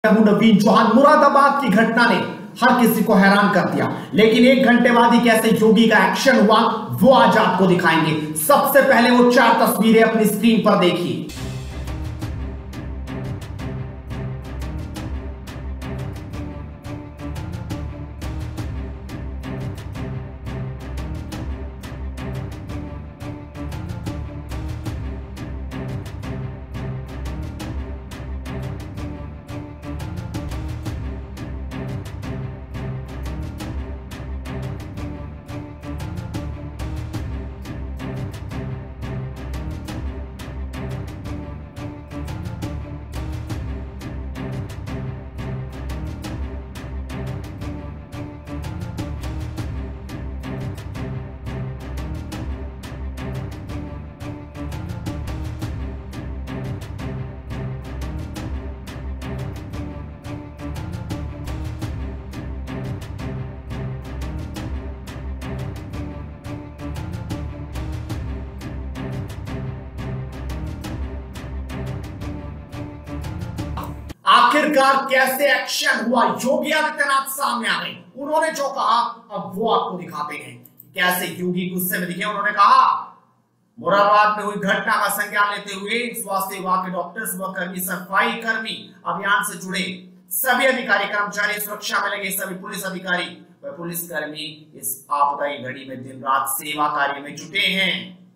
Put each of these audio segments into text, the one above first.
नवीन चौहान मुरादाबाद की घटना ने हर किसी को हैरान कर दिया, लेकिन एक घंटे बाद ही कैसे योगी का एक्शन हुआ वो आज आपको दिखाएंगे। सबसे पहले वो 4 तस्वीरें अपनी स्क्रीन पर देखिए। आखिरकार कैसे एक्शन हुआ, योगी आदित्यनाथ सामने आ गए। उन्होंने जो कहा अब वो आपको दिखाते हैं। कैसे योगी गुस्से में दिखे। उन्होंने कहा मुरादाबाद में हुई घटना का संज्ञान लेते हुए स्वास्थ्य विभाग के डॉक्टर्स व कर्मी, सफाई कर्मी, अभियान से जुड़े सभी अधिकारी, कर्मचारी, सुरक्षा में लगे सभी पुलिस अधिकारी व पुलिस कर्मी इस आपदाई घड़ी में दिन रात सेवा कार्य में जुटे हैं।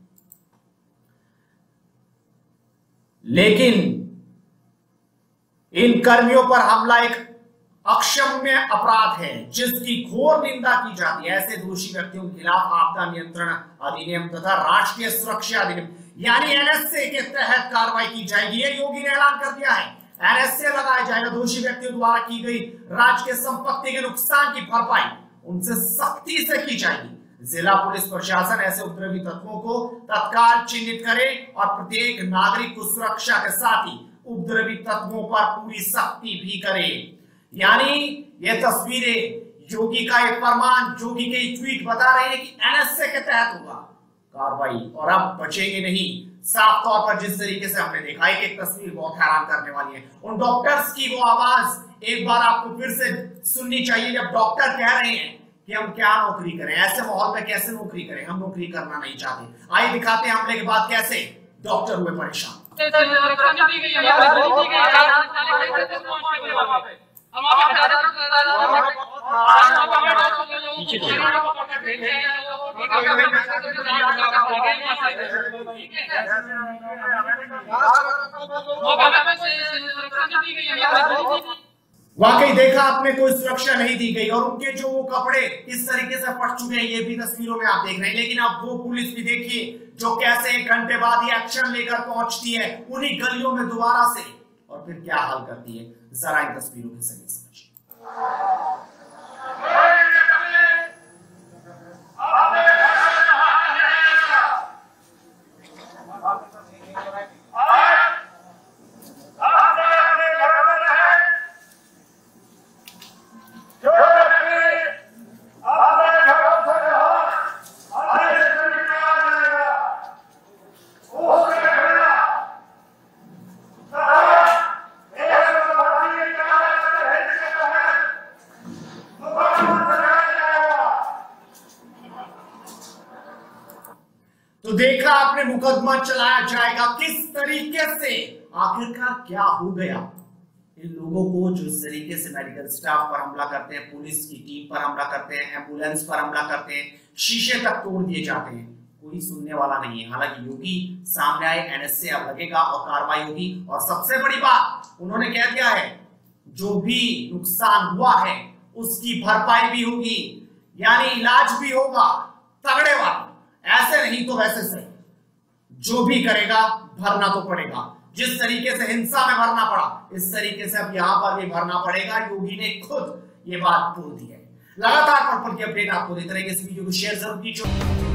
लेकिन इन कर्मियों पर हमला एक अक्षम्य अपराध है जिसकी घोर निंदा की जाती है। ऐसे दोषी व्यक्तियों के खिलाफ आपदा नियंत्रण अधिनियम तथा राष्ट्रीय सुरक्षा अधिनियम यानी एनएसए के तहत कार्रवाई की जाएगी। ये योगी ने ऐलान कर दिया है। एनएसए लगाया जाएगा। दोषी व्यक्तियों द्वारा की गई राज्य के संपत्ति के नुकसान की भरपाई उनसे सख्ती से की जाएगी। जिला पुलिस प्रशासन ऐसे उपद्रवी तत्वों को तत्काल चिन्हित करे और प्रत्येक नागरिक को सुरक्षा के साथ ही उपद्रवी तत्वों पर पूरी सख्ती भी करे। यानी ये तस्वीरें योगी का एक फरमान, योगी के ट्वीट बता रहे हैं कि एनएसए के तहत होगा कार्रवाई और अब बचेंगे नहीं। साफ तौर पर जिस तरीके से हमने देखा है कि एक तस्वीर बहुत हैरान करने वाली है। उन डॉक्टर्स की वो आवाज एक बार आपको फिर से सुननी चाहिए जब डॉक्टर कह रहे हैं कि हम क्या नौकरी करें, ऐसे माहौल में कैसे नौकरी करें, हम नौकरी करना नहीं चाहते। आइए दिखाते हैं हमले के बाद कैसे डॉक्टर हुए परेशान। वाकई देखा आपने, कोई सुरक्षा नहीं दी गई और उनके जो वो कपड़े इस तरीके से फट चुके हैं, ये भी तस्वीरों में आप देख रहे हैं। लेकिन अब वो पुलिस भी देखिए जो कैसे 1 घंटे बाद ही एक्शन लेकर पहुंचती है उन्हीं गलियों में दोबारा से, और फिर क्या हाल करती है जरा इन तस्वीरों के जरिए समझिए। तो देखा आपने, मुकदमा चलाया जाएगा किस तरीके से। आखिरकार क्या हो गया इन लोगों को जो इस तरीके से मेडिकल स्टाफ पर हमला करते हैं, पुलिस की टीम पर हमला करते हैं, एम्बुलेंस पर हमला करते हैं, शीशे तक तोड़ दिए जाते हैं। कोई सुनने वाला नहीं है। हालांकि योगी सामने आए, एनएसए अब लगेगा और कार्रवाई होगी। और सबसे बड़ी बात उन्होंने कह दिया है जो भी नुकसान हुआ है उसकी भरपाई भी होगी, यानी इलाज भी होगा तगड़े वाला। ऐसे नहीं तो वैसे से जो भी करेगा भरना तो पड़ेगा। जिस तरीके से हिंसा में भरना पड़ा इस तरीके से अब यहां पर भी भरना पड़ेगा। योगी ने खुद ये बात बोल दी है। लगातार पर की अपडेट आपको देते रहेंगे। इस वीडियो को शेयर जरूर कीजिए।